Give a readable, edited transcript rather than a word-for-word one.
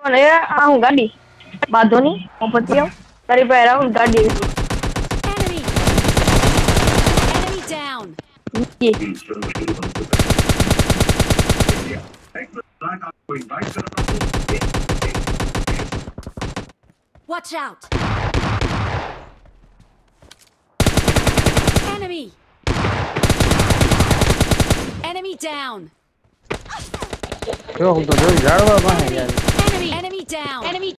ya aku gadi. Bado nih, kompetio. Dari pera aku gadi. Enemy! Enemy down! Iya. Watch out! Enemy! Enemy down! Yo, hold on, yo, ઝાડવા પાસે યાર. Enemy down! Enemy